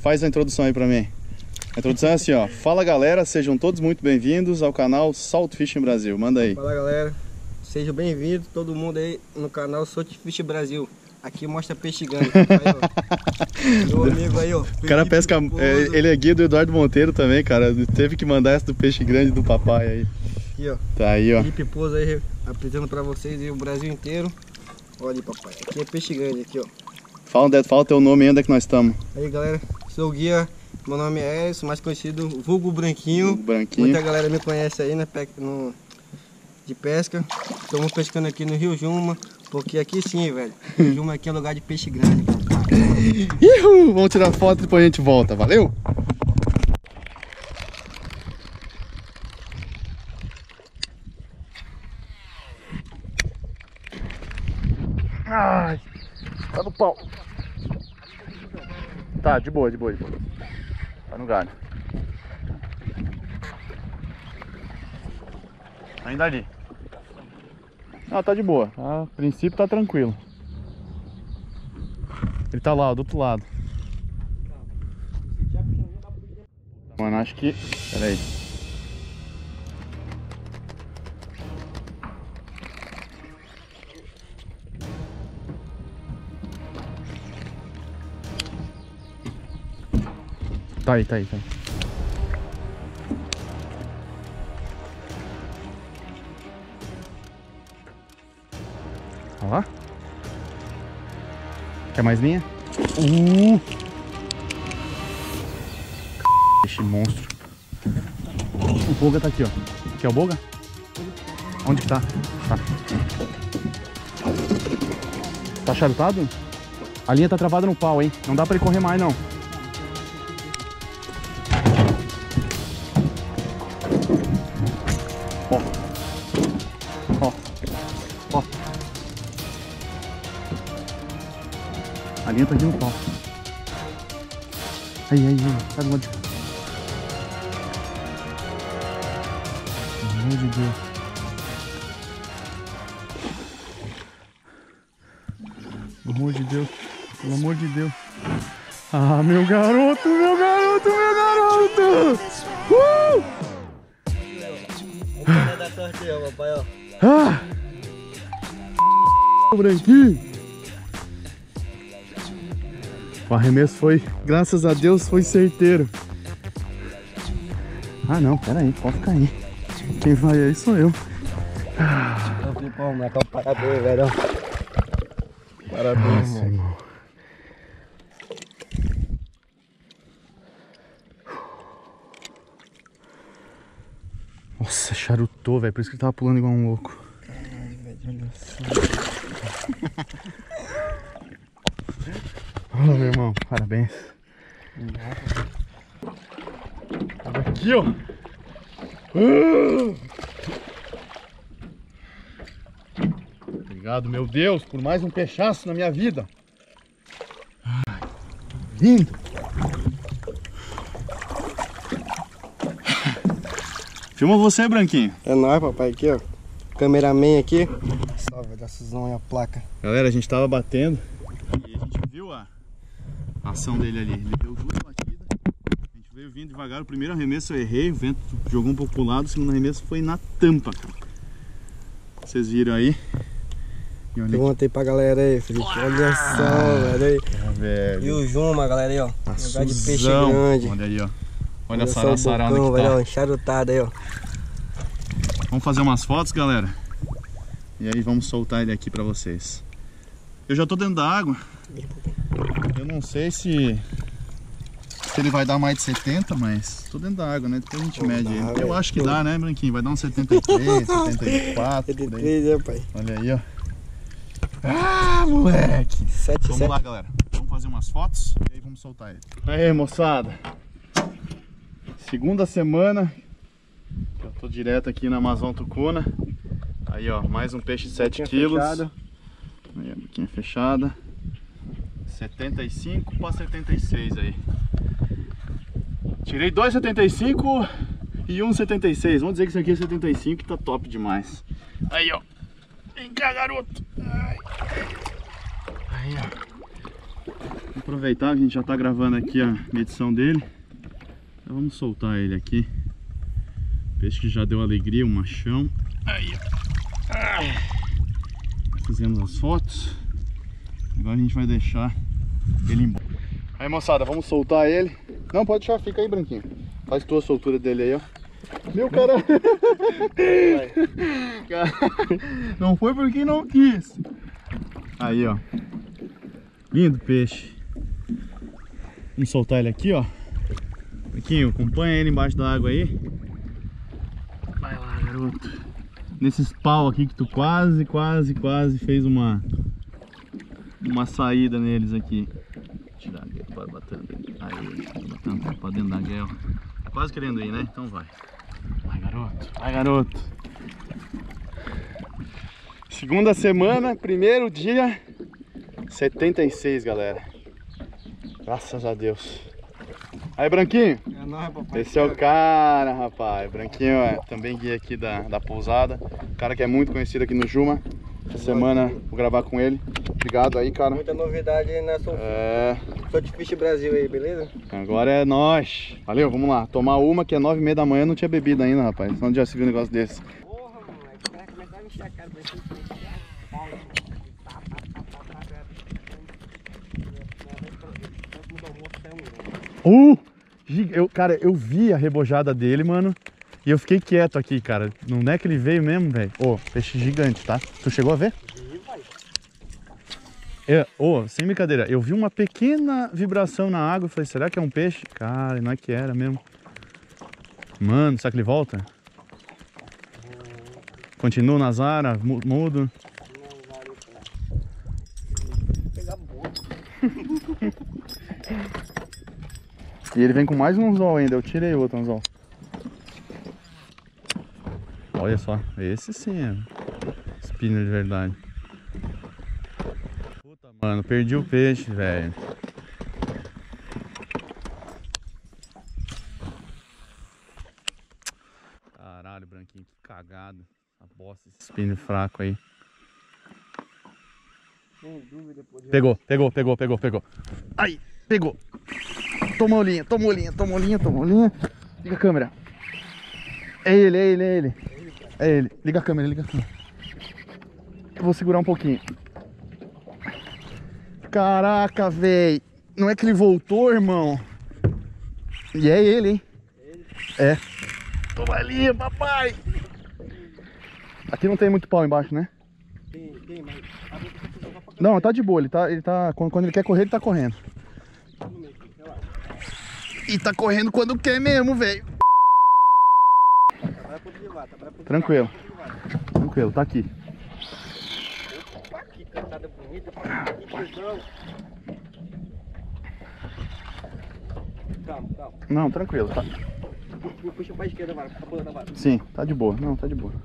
faz a introdução aí pra mim. A introdução é assim, ó. Fala galera, sejam todos muito bem-vindos ao canal Salt Fishing Brasil. Manda aí. Fala galera, sejam bem-vindos todo mundo aí no canal Salt Fishing Brasil. Aqui mostra peixe grande. Meu amigo aí, ó. O cara pesca, ele é guia do Eduardo Monteiro também, cara. Teve que mandar essa do peixe grande do papai aí. Aqui, ó. Tá aí, ó. Felipe Pouso aí, apresentando pra vocês e o Brasil inteiro. Olha aí, papai. Aqui é peixe grande, aqui, ó. Fala teu nome ainda que nós estamos. Aí, galera. Sou o guia. Meu nome é Edson, mais conhecido vulgo Branquinho. Branquinho. Muita galera me conhece aí, né? De pesca. Estamos pescando aqui no Rio Juma. Porque aqui sim, velho. Rio Juma aqui é lugar de peixe grande. Ihu! Vamos tirar foto e depois a gente volta. Valeu? Ai, tá no pau. Tá, de boa. Tá no galho. Ainda ali. Ah, tá de boa. A princípio tá tranquilo. Ele tá lá, ó, do outro lado. Mano, acho que... Pera aí. Tá aí. Olha lá. Quer mais linha? Peixe monstro. O boga tá aqui, ó. Quer o boga? Onde que tá? Tá charutado? A linha tá travada no pau, hein? Não dá pra ele correr mais, não. Ó. A linha tá aqui no pau. Aí. Sai do lado de cá. Pelo amor de Deus. Pelo amor de Deus. Ah, meu garoto! Da sorte aí, papai, ó. Ah! O branquinho. O arremesso foi, graças a Deus, foi certeiro. Ah não, pera aí, pode ficar aí. Quem vai aí sou eu. Parabéns, velho. Parabéns, nossa, irmão. Nossa, charutou, velho. Por isso que ele tava pulando igual um louco. Caralho, velho, olha só. Olha, meu irmão, parabéns. Aqui, ó. Obrigado, meu Deus, por mais um peixaço na minha vida. Lindo. Filma você, Branquinho. É nóis, papai, aqui, ó. Cameraman aqui. Salve, da Suzão e a placa. Galera, a gente tava batendo e a gente viu a ação dele ali. Ele deu 2 batidas. A gente veio vindo devagar. O primeiro arremesso eu errei, o vento jogou um pouco pro lado. O segundo arremesso foi na tampa, cara. Vocês viram aí? E olha eu montei pra galera aí, Felipe. Olha só, velho. Aí. Velho. E o Juma, galera aí, ó. Lugar de peixe Suzão. grande. Olha ali, ó. Olha a só o sarada bocão, que tá. velho, encharutado aí, ó. Vamos fazer umas fotos, galera. E aí vamos soltar ele aqui pra vocês. Eu já tô dentro da água. Eu não sei se ele vai dar mais de 70, mas tô dentro da água, né? Depois a gente mede ele. Eu acho que dá, né, Branquinho? Vai dar uns 73, 74, por aí. 73, né, pai? Olha aí, ó. Ah, moleque! 7, Vamos lá, galera. Vamos fazer umas fotos e aí vamos soltar ele. Aí, moçada. Segunda semana que eu tô direto aqui na Amazon Tucuna. Aí, ó, mais um peixe de 7 quilos. Fechado. Aí, a boquinha fechada. 75 para 76 aí. Tirei 2,75 e 1,76. Vamos dizer que isso aqui é 75, que tá top demais. Aí, ó. Vem cá, garoto. Ai. Aí, ó. Aproveitar que a gente já tá gravando aqui a medição dele. Então vamos soltar ele aqui. Peixe que já deu alegria, um machão. Aí, ó. Fizemos as fotos. Agora a gente vai deixar ele embora. Aí, moçada, vamos soltar ele. Não, pode deixar, fica aí, Branquinho. Faz tua soltura dele aí, ó. Meu cara. Não foi porque não quis. Aí, ó. Lindo peixe. Vamos soltar ele aqui, ó. Branquinho, acompanha ele embaixo da água aí. Vai lá, garoto. Nesses pau aqui que tu quase fez uma saída neles aqui. Tirar aqui, bora batendo ele. Aí, batendo pra dentro da guela. Tá quase querendo ir, né? Então vai. Vai, garoto. Vai, garoto. Segunda semana, primeiro dia. 76, galera. Graças a Deus. Aí, Branquinho. É nóis, papai. Esse é o cara, rapaz. Branquinho é também guia aqui da pousada. Cara que é muito conhecido aqui no Juma. Essa semana vou gravar com ele. Obrigado aí, cara. Muita novidade aí na Saltfish Brasil aí, beleza? Agora é nóis. Valeu, vamos lá. Tomar uma que é 9h30 da manhã, não tinha bebida ainda, rapaz. Senão já se viu um negócio desse. Porra, moleque. O cara começar a encher a cara, vai ser Cara, eu vi a rebojada dele, mano. E eu fiquei quieto aqui, cara. Não é que ele veio mesmo, velho? Peixe gigante, tá? Tu chegou a ver? Sem brincadeira, eu vi uma pequena vibração na água e falei, será que é um peixe? Cara, não é que era mesmo. Mano, será que ele volta? Continua na Zara, mudo. E ele vem com mais um anzol ainda, eu tirei o outro anzol. Olha só, esse sim é spinner de verdade. Puta, mano, perdi o peixe, velho. Caralho, Branquinho, que cagada. A bosta, esse spinner fraco aí. Pegou. Aí, pegou. Tomou linha. Liga a câmera. É ele. Liga a câmera. Eu vou segurar um pouquinho. Caraca, velho. Não é que ele voltou, irmão? E é ele, hein? É. Toma linha, papai. Aqui não tem muito pau embaixo, né? Tem, mas... Não, tá de boa. Ele tá quando ele quer correr, ele tá correndo. E tá correndo quando quer mesmo, velho. Tranquilo, tá aqui. Opa, que cantada bonita, que tesão. Calma. Não, tranquilo, tá. Puxa pra esquerda, vara, pra ponta da vara. Sim, tá de boa. Não, tá de boa.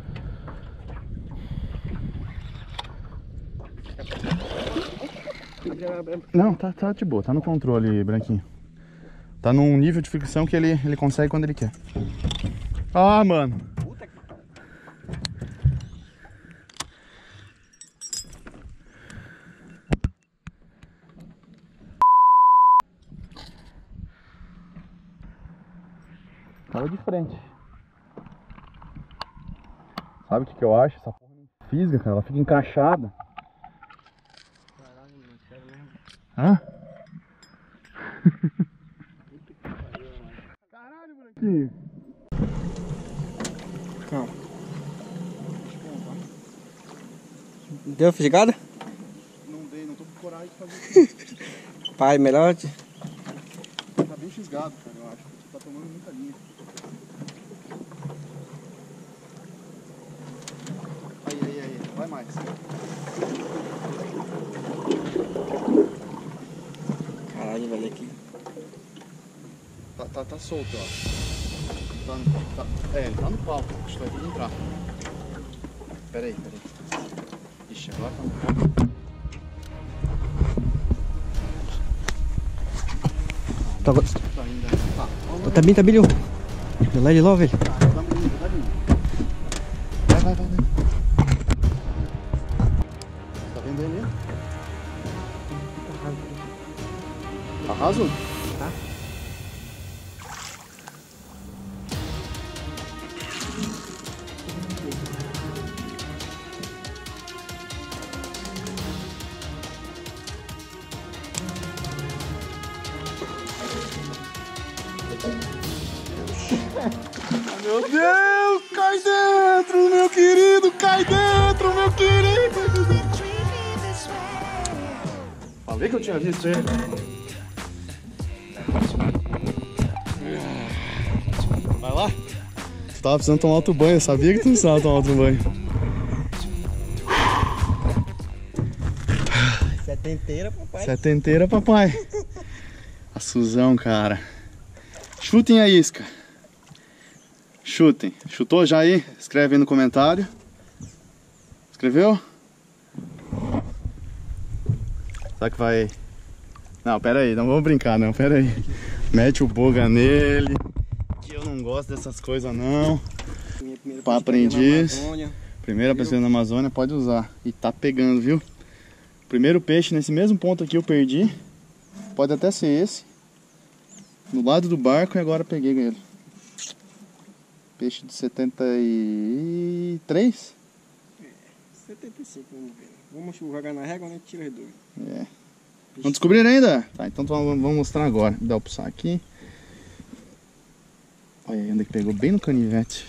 Não, tá de boa, tá no controle, Branquinho. Tá num nível de fricção que ele consegue quando ele quer. Ah, mano. Puta que pariu. Tava de frente. Sabe o que eu acho? Essa porra não fisga, cara. Ela fica encaixada. Caralho, mano, sério mesmo. Hã? Caralho, Branquinho. Calma. Deu fisgada? Não dei, não tô com coragem de fazer isso. Pai, melhor. Tá bem fisgado, cara, eu acho. Você tá tomando muita linha. Aí. Vai mais. Caralho, velho, aqui. Tá solto, ó. Ele tá no pau. Acho que vai vir entrar. Pera aí. Ixi, agora tá no pau. Tá indo. Tá bem, Lho. Lá de lá, velho. Vai. Tá vendo ele? Meu Deus, cai dentro, meu querido, cai dentro, meu querido. Falei que eu tinha visto ele. Vai lá. Tu tava precisando tomar outro banho, eu sabia que tu precisava tomar outro banho. Setenteira, papai. Setenteira, papai. A Suzão, cara. Chutem a isca. Chutem. Chutou já aí? Escreve aí no comentário. Escreveu? Será que vai... Não, pera aí, não vamos brincar não, pera aí. Mete o boga nele. Que eu não gosto dessas coisas não. Pra aprendiz. Primeira pesquisa na Amazônia, pode usar. E tá pegando, viu? Primeiro peixe nesse mesmo ponto aqui eu perdi. Pode até ser esse. No lado do barco e agora peguei ele. Peixe de 73? 75, vamos ver. Vamos jogar na régua, né? Tira os dois. É. Não descobriram ainda? Tá, então vamos mostrar agora. Dá pra puxar aqui. Olha aí onde que pegou, bem no canivete.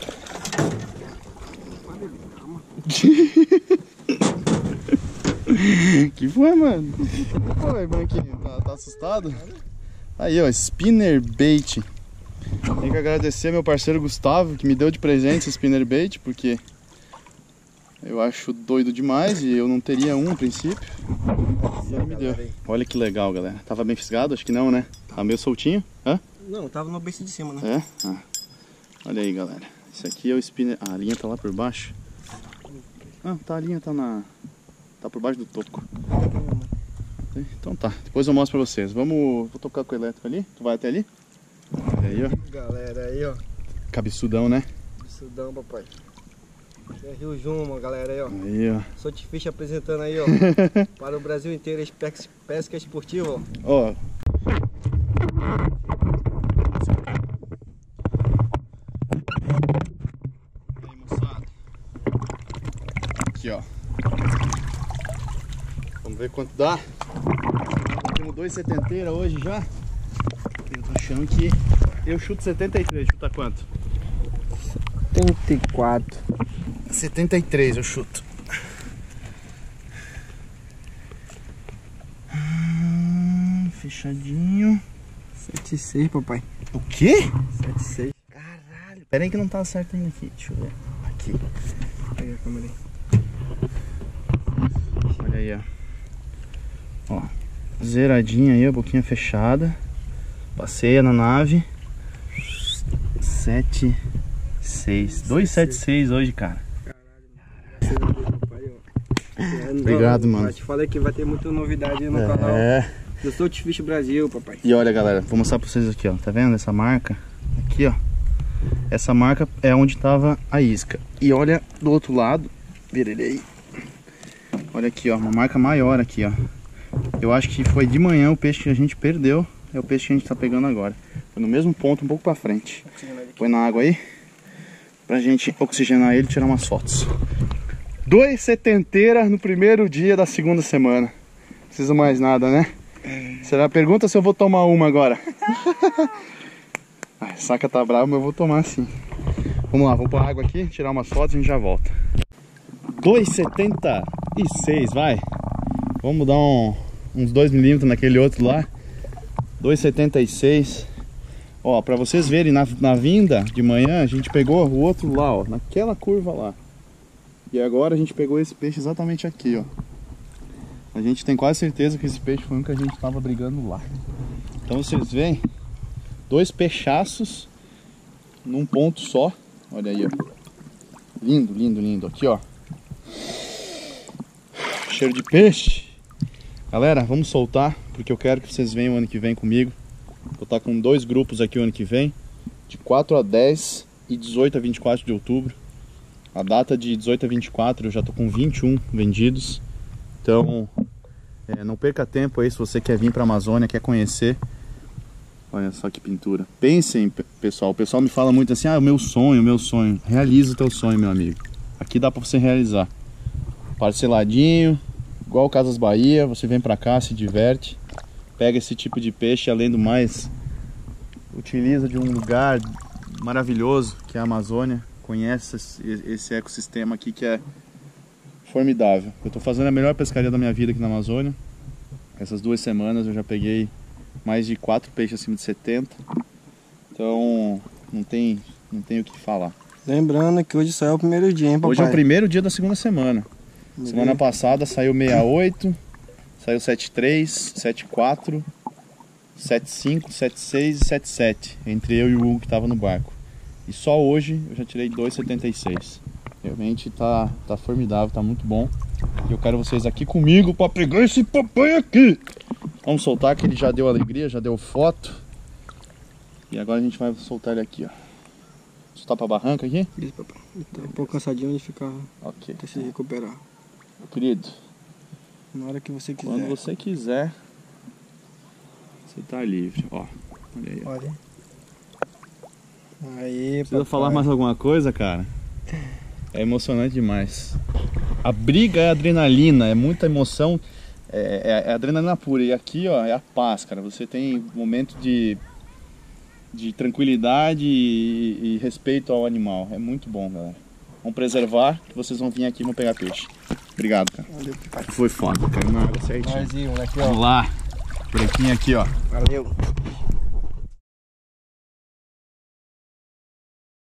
Que foi, mano? Que foi, Branquinho? Tá assustado? Aí, ó, spinner bait. Tenho que agradecer meu parceiro Gustavo, que me deu de presente esse spinner bait, porque eu acho doido demais e eu não teria um a princípio. E ele me deu. Olha que legal, galera. Tava bem fisgado? Acho que não, né? Tá meio soltinho. Hã? Não, tava no beijo de cima, né? É? Ah. Olha aí, galera. Esse aqui é o spinner... Ah, a linha tá lá por baixo. Ah, tá, a linha tá na... Tá por baixo do toco. Então tá, depois eu mostro pra vocês. Vou tocar com o elétrico ali. Tu vai até ali? Aí, ó. Galera, aí, ó. Cabeçudão, né? Cabeçudão, papai. Esse é Rio Juma, galera, aí, ó. Aí, ó. Swordfish apresentando aí, ó. Para o Brasil inteiro, pesca esportiva, ó. Ó. Aí, moçada. Aqui, ó. Vamos ver quanto dá. Temos 2 setenteira hoje já. Eu tô achando que eu chuto 73. Chuta quanto? 74. 73 eu chuto. Fechadinho. 7,6, papai. O quê? 7,6. Caralho. Pera aí que não tá certo ainda aqui. Deixa eu ver. Aqui. Pega a câmera aí. Olha aí, ó. Ó. Zeradinha aí, a boquinha fechada. Passeia na nave. 7,6. 2,76 hoje, cara. Obrigado, mano. Eu te falei que vai ter muita novidade no canal. Eu sou o Swordfish Brasil, papai. E olha, galera, vou mostrar pra vocês aqui, ó. Tá vendo essa marca? Aqui, ó. Essa marca é onde tava a isca. E olha do outro lado. Vira ele aí. Olha aqui, ó. Uma marca maior aqui, ó. Eu acho que foi de manhã o peixe que a gente perdeu. É o peixe que a gente tá pegando agora. Foi no mesmo ponto, um pouco pra frente. Põe na água aí. Pra gente oxigenar ele e tirar umas fotos. 2 setenteira no primeiro dia da segunda semana. Não precisa mais nada, né? Será? Pergunta se eu vou tomar uma agora. A saca tá brava, mas eu vou tomar sim. Vamos lá, vamos pôr água aqui, tirar umas fotos e a gente já volta. 2,76, vai. Vamos dar uns 2 milímetros naquele outro lá. 2,76. Ó, pra vocês verem, na vinda de manhã a gente pegou o outro lá, ó, naquela curva lá. E agora a gente pegou esse peixe exatamente aqui, ó. A gente tem quase certeza que esse peixe foi um que a gente tava brigando lá. Então vocês veem, 2 peixaços num ponto só. Olha aí, ó. Lindo, lindo, lindo. Aqui, ó. Cheiro de peixe. Galera, vamos soltar, porque eu quero que vocês venham ano que vem comigo. Vou estar com 2 grupos aqui o ano que vem, de 4 a 10 e 18 a 24 de outubro. A data de 18 a 24 eu já tô com 21 vendidos. Então, não perca tempo aí se você quer vir para a Amazônia, quer conhecer. Olha só que pintura. Pensem, pessoal. O pessoal me fala muito assim, ah, o meu sonho. Realiza o teu sonho, meu amigo. Aqui dá para você realizar. Parceladinho, igual o Casas Bahia, você vem para cá, se diverte. Pega esse tipo de peixe, além do mais, utiliza de um lugar maravilhoso que é a Amazônia, conhece esse ecossistema aqui que é formidável. Eu estou fazendo a melhor pescaria da minha vida aqui na Amazônia. Essas 2 semanas eu já peguei mais de 4 peixes acima de 70. Então não tem o que falar. Lembrando que hoje só é o primeiro dia, hein, papai? Hoje é o primeiro dia da segunda semana. Semana passada saiu 68, saiu 73, 74, 75, 76 e 77. Entre eu e o Hugo que estava no barco. E só hoje eu já tirei 2,76. Realmente tá formidável, tá muito bom. E eu quero vocês aqui comigo para pegar esse papai aqui. Vamos soltar que ele já deu alegria, já deu foto. E agora a gente vai soltar ele aqui, ó. Soltar pra barranca aqui? Isso, papai. Tá um pouco cansadinho de ficar. Ok. Até se recuperar. Meu querido, na hora que você quiser. Quando você quiser, você tá livre, ó. Olha aí. Olha. Aí, Precisa papai. falar mais alguma coisa, cara? É emocionante demais. A briga é adrenalina, é muita emoção, é adrenalina pura. E aqui, ó, é a paz, cara. Você tem momento de tranquilidade e respeito ao animal. É muito bom, galera. Vamos preservar, que vocês vão vir aqui e vão pegar peixe. Obrigado, cara. Valeu. Foi foda, caiu na água certinho. Mais um, aqui, ó. Vamos lá. Brequinho aqui, ó. Valeu.